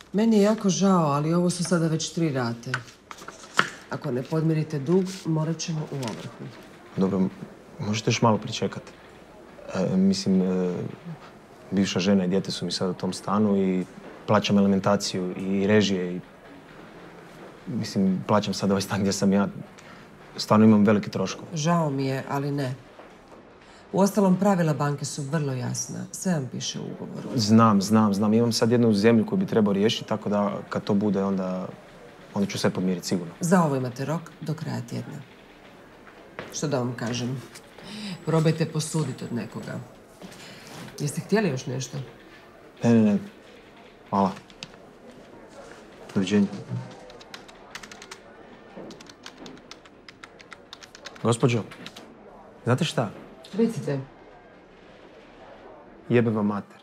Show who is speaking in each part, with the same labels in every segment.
Speaker 1: Meni je jako žao, ali ovo su sada već 3 rate. Ako ne podmirite dug, morat ćemo u ovrhu.
Speaker 2: Dobro, možete još malo pričekati. Bivša žena i dijete su mi sad u tom stanu i plaćam alimentaciju i režije i... plaćam sad ovaj stan gdje sam ja. Stvarno imam veliki troškove.
Speaker 1: Žao mi je, ali ne. Uostalom, pravila banke su vrlo jasna. Sve vam piše u ugovoru.
Speaker 2: Znam. Imam sad jednu zemlju koju bi trebao riješiti, tako da kad to bude, onda ću sve podmiriti, sigurno.
Speaker 1: Za ovo imate rok do kraja tjedna. Što da vam kažem? Probajte posuditi od nekoga. Jeste htjeli još nešto?
Speaker 2: Ne. Hvala. Doviđenja. Gospođo, znate šta?
Speaker 1: Recite.
Speaker 2: Jebe vam mater.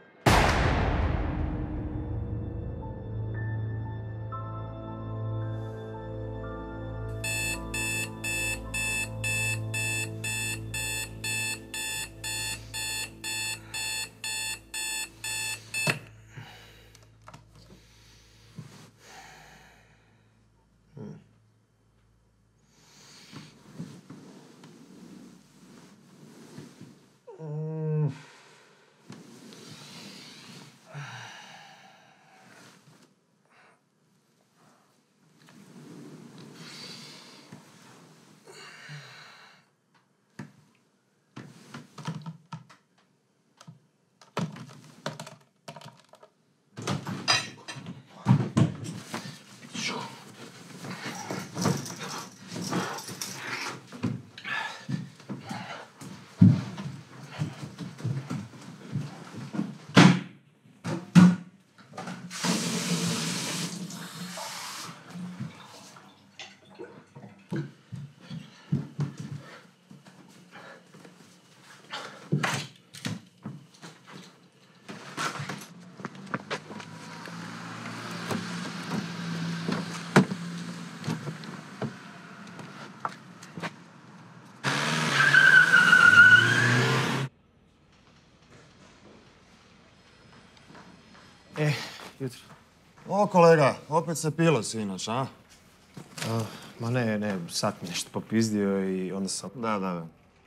Speaker 2: Jutro.
Speaker 3: O, kolega, opet se pilo sinoć, a?
Speaker 2: Ma ne, sat mi nešto popizdio i onda sam...
Speaker 3: Da.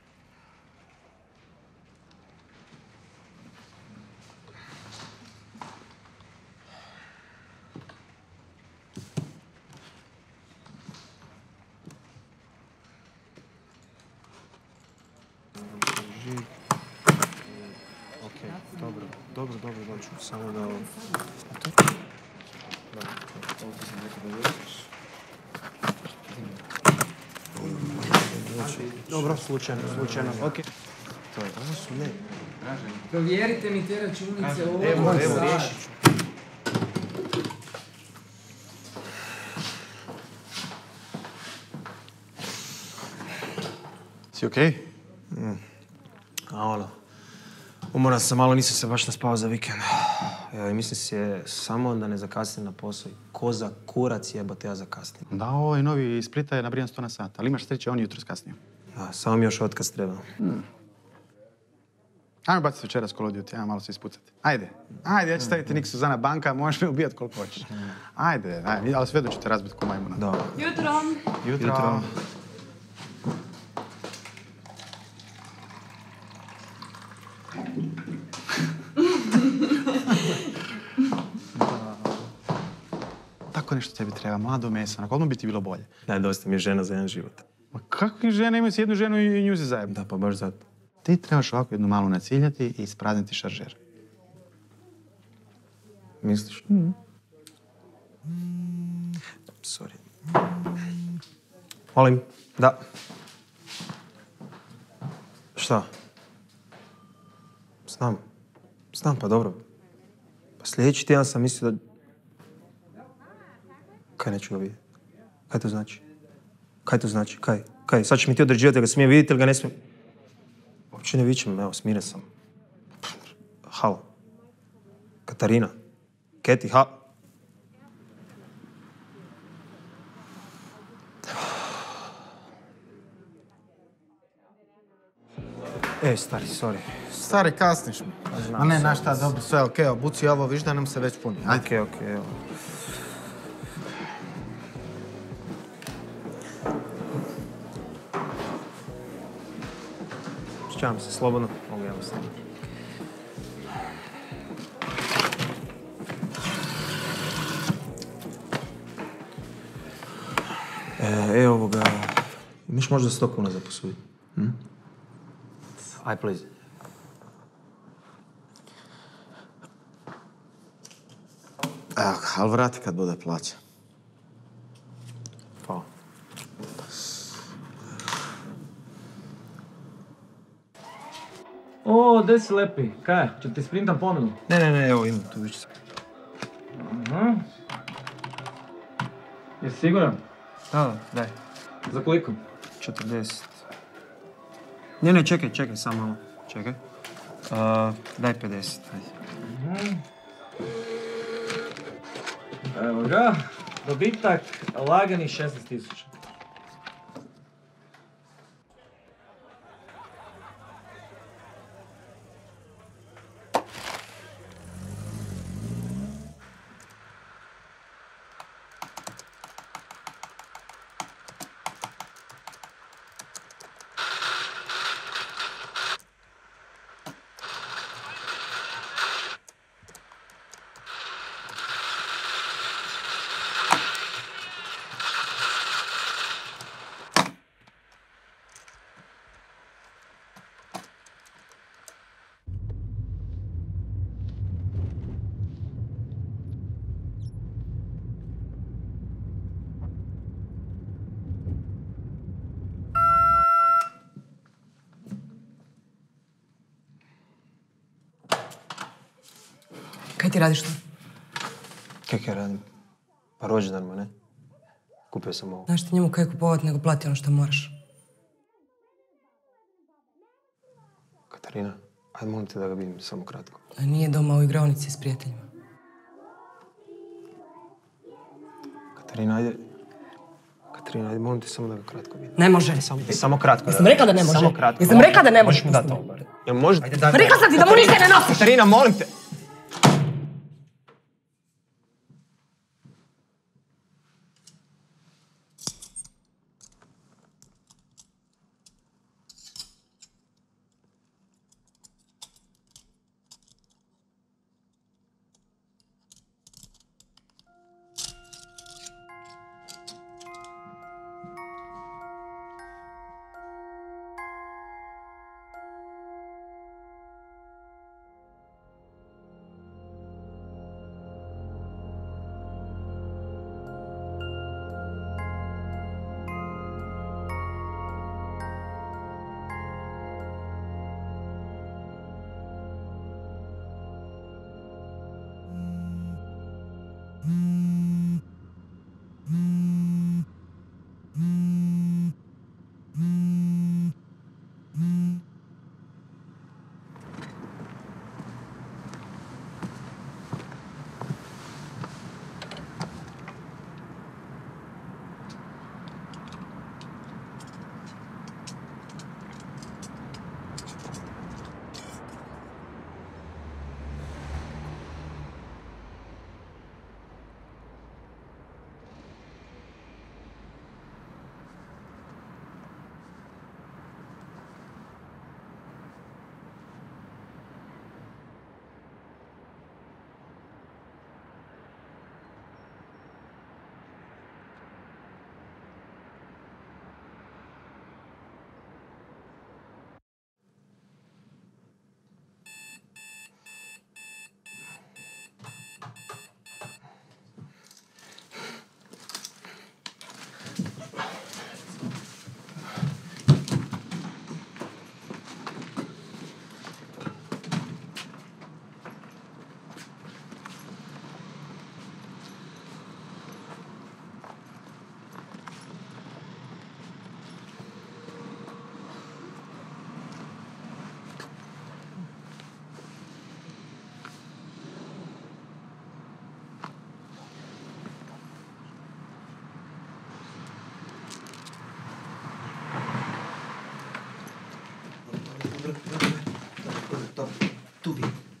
Speaker 2: Dobro, ću samo da... Dobro, slučajno, okej. To je, ovo su ne.
Speaker 4: Provjerite mi te računice ovo.
Speaker 2: Evo, riješit ću.
Speaker 3: Si okej?
Speaker 2: Umoran sam malo, nisam se baš naspao za vikend. Mislim si je samo da ne zakasnim na posao. Ko za kurac jebote ja zakasnim.
Speaker 5: Da, ovaj novi iz Splita je nabrijan 100 na sat, ali imaš sreće, on je jutros kasnio.
Speaker 2: Da, samo mi još otkaz treba.
Speaker 5: Ajmo baciti večeras Call of Duty, ajmo malo se ispucati. Ajde, ja ću staviti Nik Suzana banka, možeš me ubijat koliko hoćeš. Ajde, ali sve da ću te razbiti ko majmuna.
Speaker 2: Da.
Speaker 5: Jutro. Tako nešto tebi treba, mlado meso, na odmah bi ti bilo bolje.
Speaker 2: Ne, dosta mi je žena za jedan život.
Speaker 5: Ma kakvi žene, imaju si jednu ženu i nju si zajedno.
Speaker 2: Da, pa baš zato.
Speaker 5: Ti trebaš ovako jednu malu naciljati i isprazniti šaržer.
Speaker 2: Misliš? Sorry. Molim, da. Šta? Znam, pa dobro. Pa sljedeći tjedan sam mislio da... Kaj neću ga vidjeti? Kaj to znači? Kaj? Sad će mi ti određivati da ga smijem vidjeti ili ga ne smijem? Uopće ne vičem, evo, smiren sam. Halo. Katarina. Keti, Stari, sorry.
Speaker 5: Stari, kasniš mi.
Speaker 2: znam,
Speaker 5: A ne,
Speaker 2: sorry.
Speaker 5: znaš šta, dobro, sve okej, obuci ovo, viš da nam se već puni. Ajde.
Speaker 2: Okej, evo. Sjećavam se, slobodno. Mogu ja vas slobodno. Ovoga... Imaš možda 100 kuna za posuditi? Aj, please.
Speaker 5: Evo ga, ali vrati kad bude plaća.
Speaker 2: Hvala.
Speaker 6: O, gdje si lepi? Kaj, će ti sprintam ponudu?
Speaker 2: Ne, evo imam tu više.
Speaker 6: Jesi siguran?
Speaker 2: Da, daj.
Speaker 6: Za koliko?
Speaker 2: 40. Ne, čekaj, samo malo. Čekaj. Daj 50, ajde.
Speaker 6: Evo ga, dobitak lagani 16.000.
Speaker 1: Kaj ti radiš tu?
Speaker 2: Kak ja radim? Pa rođendan, ne? Kupio sam ovo.
Speaker 1: Znaš ti njemu kaj kupovat, nego plati ono što moraš.
Speaker 2: Katarina, ajde molim te da ga vidim samo kratko.
Speaker 1: A nije doma u igraonici s prijateljima.
Speaker 2: Katarina, ajde molim te samo da ga kratko vidim.
Speaker 1: Ne može.
Speaker 2: Samo kratko.
Speaker 1: Jesam rekla da ne može?
Speaker 2: Samo kratko.
Speaker 1: Jesam rekla da ne može?
Speaker 2: Možeš mi dati ovo bar? Jel može?
Speaker 1: Rekla sam ti da mu ništa ne nosiš!
Speaker 2: Katarina, molim te!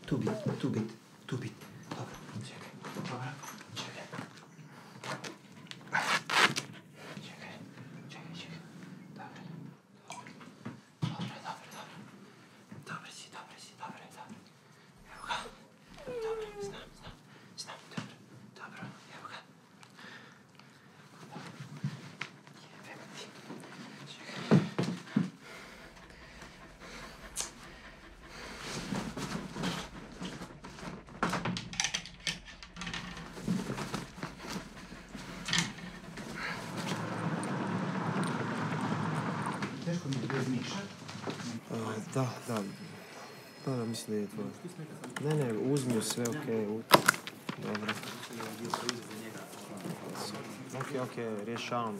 Speaker 2: Tu bit. Dobro, čekaj. Dobro, čekaj. Čekaj. Dobro. Dobro si. Evo ga. Dobro, znam. Dobro, evo ga. Jebem ti. Čekaj.
Speaker 5: Teško mi je bez miša.
Speaker 2: Da, mislim da je tvoje. Ne, uzmi sve, okej. Dobro. Okej, rješavam.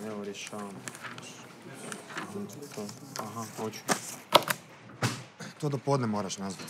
Speaker 2: Aha, hoću.
Speaker 3: To do podne moraš nazvati.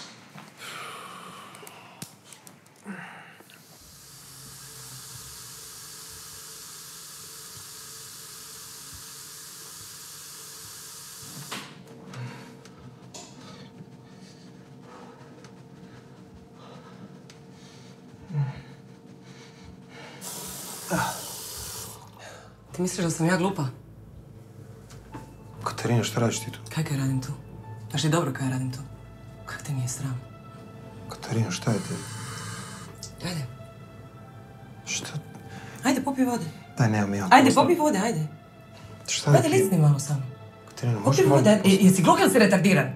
Speaker 1: Ti misliš da sam ja glupa?
Speaker 2: Katarina, šta radiš ti tu?
Speaker 1: Kaj radim tu? Znaš li dobro kaj radim tu? Kak te nije sram?
Speaker 2: Katarina, šta je tebi?
Speaker 1: Ajde.
Speaker 2: Šta?
Speaker 1: Ajde, popij vode.
Speaker 2: Daj, nemam ja.
Speaker 1: Ajde, popij vode, ajde.
Speaker 2: Šta je
Speaker 1: Ajde,
Speaker 2: ti?
Speaker 1: licni malo samo.
Speaker 2: Katarina,
Speaker 1: Popij vode, ajde. Jesi gluh ili si retardiran?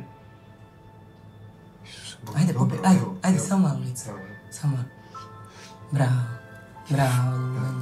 Speaker 1: Ajde, popij, ajde, samo malo lice. Samo malo. Bravo.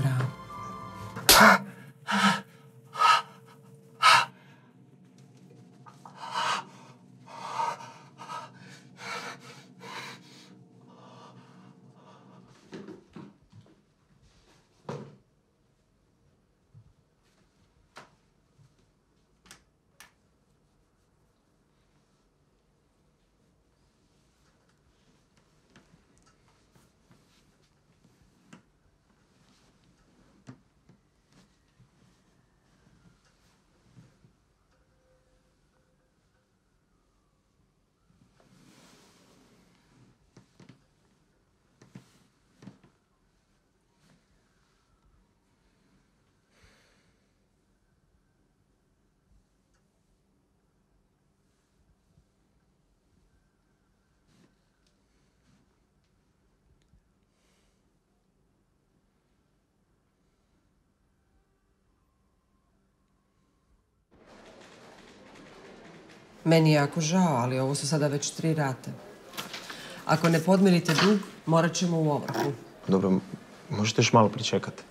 Speaker 1: Meni je jako žao, ali ovo su sada već 3 rate. Ako ne podmirite dug, morat ćemo u ovrhu.
Speaker 2: Dobro, možete još malo pričekati.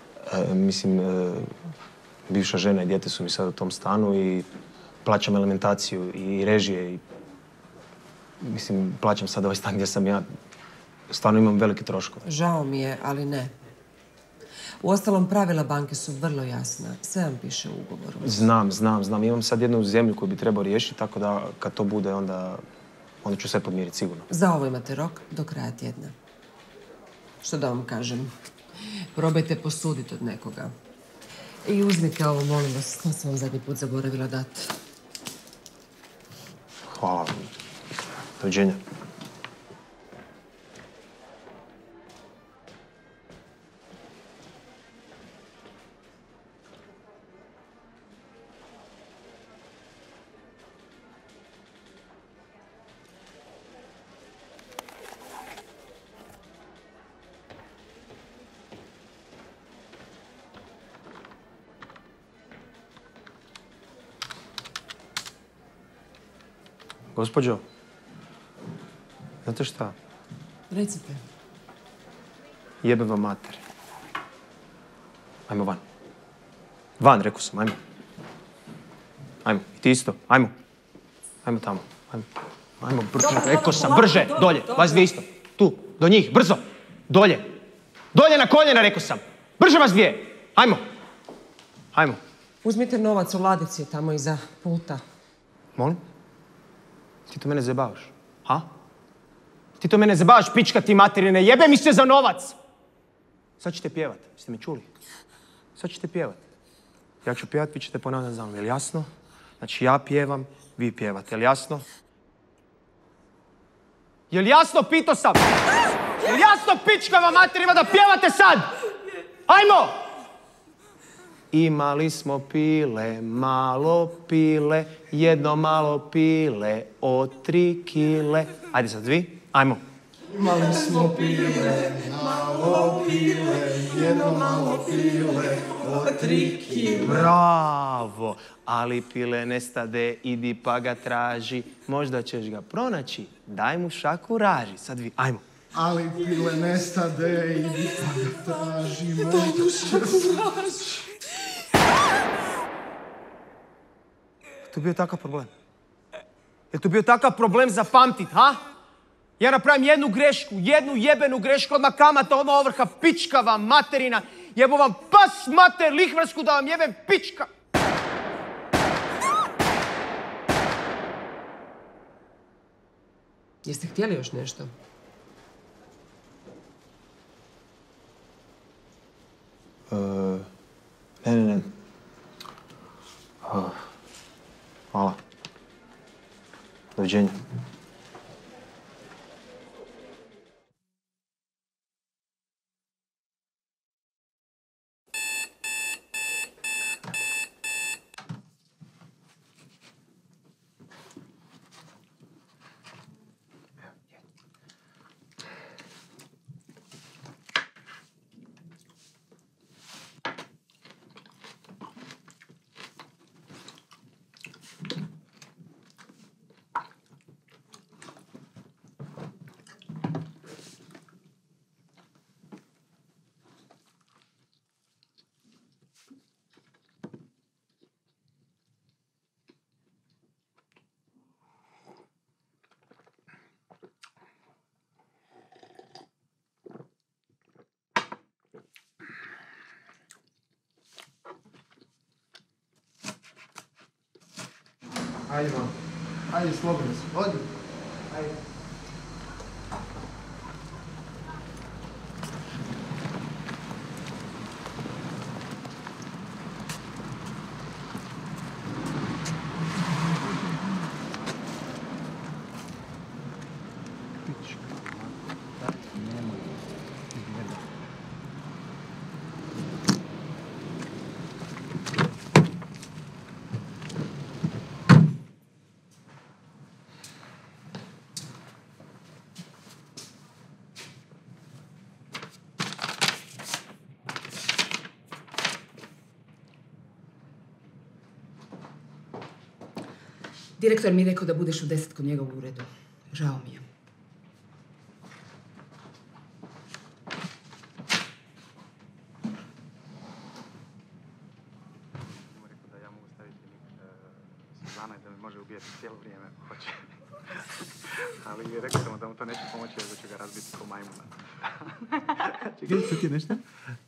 Speaker 2: Bivša žena i dijete su mi sad u tom stanu i plaćam alimentaciju i režije i... plaćam sad ovaj stan gdje sam ja. Stvarno imam velike troškove.
Speaker 1: Žao mi je, ali ne. Uostalom, pravila banke su vrlo jasna. Sve vam piše u ugovoru.
Speaker 2: Znam. Imam sad jednu zemlju koju bi trebao riješiti, tako da kad to bude, onda ću sve podmiriti sigurno.
Speaker 1: Za ovo imate rok do kraja tjedna. Što da vam kažem? Probajte posuditi od nekoga. I uzmite ovo, molim vas. To sam vam zadnji put zaboravila dati.
Speaker 2: Hvala. Doviđenja. Gospođo, znate šta?
Speaker 1: Recite.
Speaker 2: Jebe vam mater. Ajmo van. Van, rekao sam, ajmo. Ajmo, i ti isto, ajmo. Ajmo tamo, ajmo, brže, rekao sam, brže, dolje, vas dvije isto. Tu, do njih, brzo, dolje. Dolje na koljena, rekao sam. Brže vas dvije, ajmo.
Speaker 1: Uzmite novac u ladici tamo iza pulta.
Speaker 2: Molim? Ti to mene zajebavaš, ha? Ti to mene zajebavaš, pička ti materine, jebe mi se za novac! Sad ćete pjevat, jeste me čuli? Sad ćete pjevat. Ja ću pjevat, vi ćete ponavljati za mnom, je li jasno? Znači ja pjevam, vi pjevate, je li jasno? Jel jasno, pito sam? Jel jasno, pičkava materima, da pjevate sad? Ajmo! Imali smo pile, malo pile, jedno malo pile, od 3 kile. Ajde sad vi, ajmo.
Speaker 7: Imali smo pile, malo pile, jedno malo pile, od 3 kile.
Speaker 2: Bravo! Ali pile nestade, idi pa ga traži. Možda ćeš ga pronaći, daj mu šaku raži. Sad vi, ajmo.
Speaker 7: Ali pile nestade, idi pa ga traži, možda ćeš ga pronaći.
Speaker 2: To bio takav problem? Je to bio takav problem zapamtit, ha? Ja napravim jednu grešku, jednu jebenu grešku, odmah kamata, odmah ovrha, pičkava materina. Jebo vam pas mater lihvarsku da vam jebem pička.
Speaker 1: Jeste htjeli još nešto?
Speaker 2: Ne. Hvala. Doviđenja.
Speaker 7: Ajde vam. Ajde, slobodno se. Odi. Ajde.
Speaker 8: Direktor mi je rekao da budeš u 10 kod njega u uredu. Žao mi je.
Speaker 5: Rekao da ja mogu staviti Suzana i da mi može ubijati cijelo vrijeme. Hoće. Ali rekao sam da mu to neće pomoći jer da ću ga razbiti ko majmuna. Čekaj, što ti je nešto?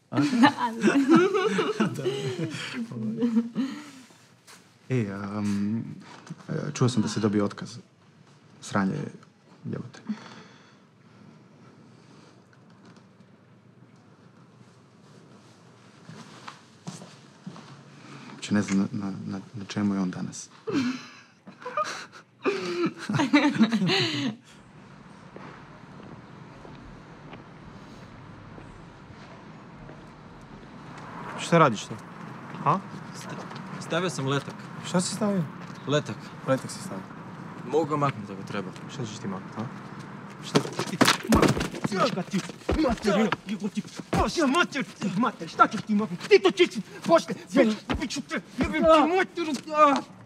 Speaker 5: Čuo sam da si dobio otkaz. Sranje jebote. Uopće ne znam na čemu je on danas.
Speaker 2: Šta radiš to? Ha?
Speaker 6: Stavio sam letak.
Speaker 2: Šta si stavio?
Speaker 6: Letak.
Speaker 2: Letak si stavio.
Speaker 6: Mogu ga maknuti ako treba.
Speaker 2: Šta ćeš ti maknuti, ha? Šta ćeš ti?
Speaker 9: Materino, jebote, pošla mater, šta ćeš ti maknuti? Ti to čisti, pošle, biću te, jebim ti materu,